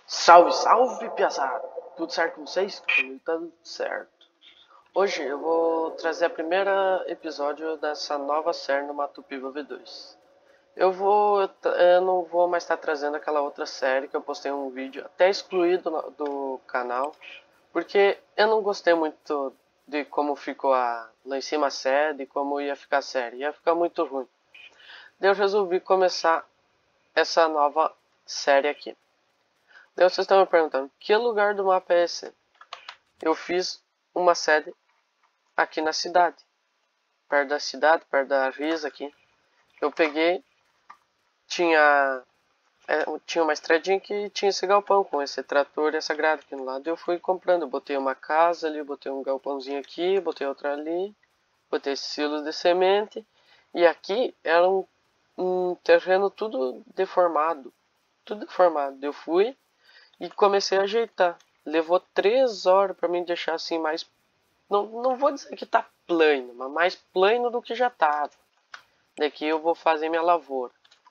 Salve, salve, piazada! Tudo certo com vocês? Comigo tá tudo certo. Hoje eu vou trazer o primeiro episódio dessa nova série no Matupiva V2. Eu não vou mais estar trazendo aquela outra série que eu postei um vídeo até excluído do canal, porque eu não gostei muito de como ficou lá em cima a série, de como ia ficar a série. Ia ficar muito ruim. Daí eu resolvi começar essa nova série aqui. Daí vocês estão me perguntando, que lugar do mapa é esse? Eu fiz uma série aqui na cidade. Perto da cidade, perto da Risa aqui. Eu peguei, tinha uma estradinha que tinha esse galpão com esse trator e essa grade aqui no lado. Eu fui comprando, eu botei uma casa ali, botei um galpãozinho aqui, botei outra ali. Botei silos de semente. E aqui era um terreno tudo deformado. Tudo deformado. Eu fui e comecei a ajeitar. Levou 3 horas para mim deixar assim mais... Não vou dizer que tá plano, mas mais plano do que já tava. Daqui eu vou fazer minha lavoura.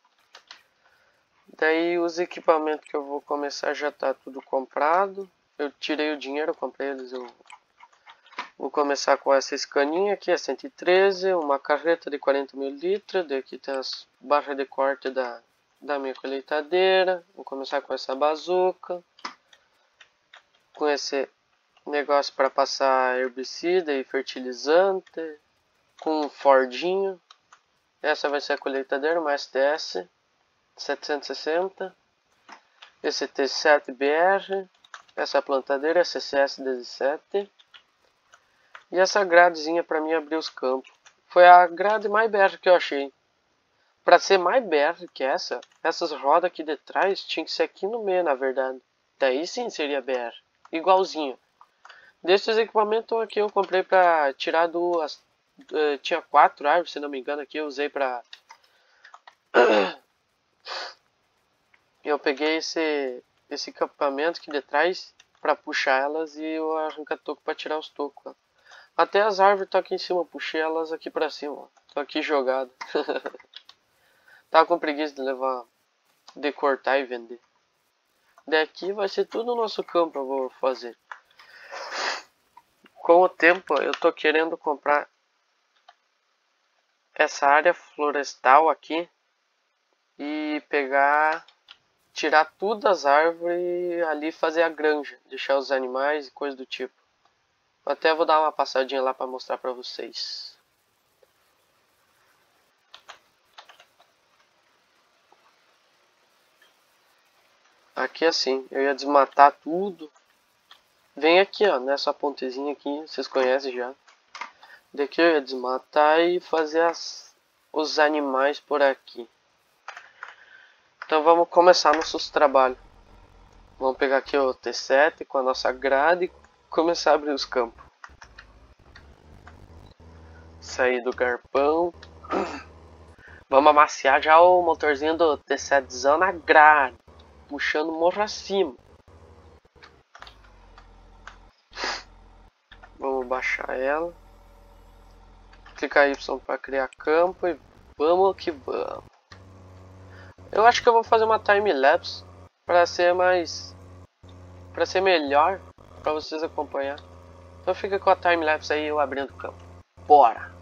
Daí os equipamentos que eu vou começar já tá tudo comprado. Eu tirei o dinheiro, eu comprei eles. Eu vou começar com essa escaninha aqui, a 113. Uma carreta de 40 mil litros. Daqui tem as barras de corte da minha colheitadeira. Vou começar com essa bazuca, com esse negócio para passar herbicida e fertilizante, com um Fordinho. Essa vai ser a colheitadeira, uma SDS 760, esse T7BR, essa plantadeira CCS 17 e essa gradezinha para mim abrir os campos. Foi a grade mais BR que eu achei. Para ser mais BR que essas rodas aqui de trás tinha que ser aqui no meio, na verdade. Daí sim seria BR. Igualzinho. Desses equipamentos aqui eu comprei para tirar duas... tinha 4 árvores, se não me engano, aqui eu usei para... eu peguei esse equipamento aqui de trás para puxar elas e o arranca-toco para tirar os tocos. Ó. Até as árvores estão aqui em cima, eu puxei elas aqui para cima. Estão aqui jogadas. Tava com preguiça de cortar e vender. Daqui vai ser tudo o nosso campo eu vou fazer. Com o tempo eu tô querendo comprar essa área florestal aqui e tirar tudo as árvores e ali fazer a granja, deixar os animais e coisa do tipo. Até vou dar uma passadinha lá para mostrar para vocês. Aqui assim, eu ia desmatar tudo. Vem aqui, ó, nessa pontezinha aqui, vocês conhecem já. Daqui eu ia desmatar e fazer os animais por aqui. Então vamos começar nossos trabalhos. Vamos pegar aqui o T7 com a nossa grade e começar a abrir os campos. Sair do garpão. Vamos amaciar já o motorzinho do T7zão na grade. Puxando morro acima. Vamos baixar ela. Clicar Y para criar campo e vamos que vamos. Eu acho que eu vou fazer uma time-lapse para ser melhor para vocês acompanhar. Então fica com a time-lapse aí eu abrindo o campo. Bora!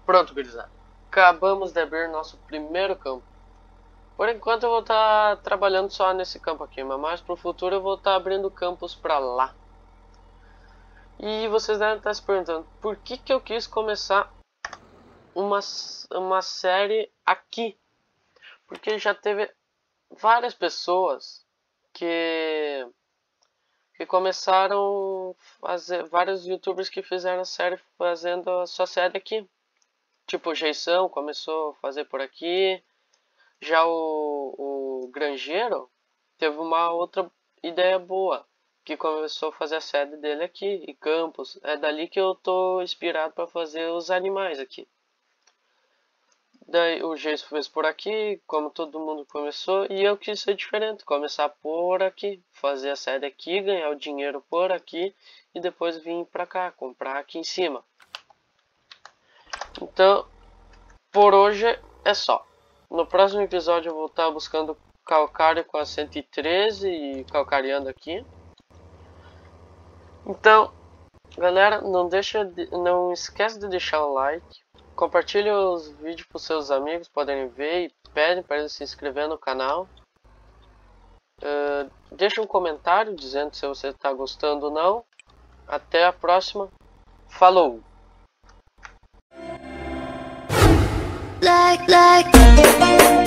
Pronto, gurizada. Acabamos de abrir nosso primeiro campo. Por enquanto eu vou estar trabalhando só nesse campo aqui, mas mais pro futuro eu vou estar abrindo campos pra lá. E vocês devem estar se perguntando, por que eu quis começar uma série aqui? Porque já teve várias pessoas que começaram vários youtubers que fizeram série fazendo a sua série aqui. Tipo o Jeição começou a fazer por aqui. Já o Grangeiro teve uma outra ideia boa, que começou a fazer a série dele aqui, em Campos. É dali que eu tô inspirado para fazer os animais aqui. Daí o Geisso fez por aqui, como todo mundo começou, e eu quis ser diferente, começar por aqui, fazer a série aqui, ganhar o dinheiro por aqui, e depois vir pra cá, comprar aqui em cima. Então, por hoje é só. No próximo episódio eu vou estar buscando calcário com a 113 e calcariando aqui. Então, galera, não esquece de deixar o like. Compartilhe os vídeos para os seus amigos poderem ver e pedem para eles se inscrever no canal. Deixa um comentário dizendo se você está gostando ou não. Até a próxima. Falou! Like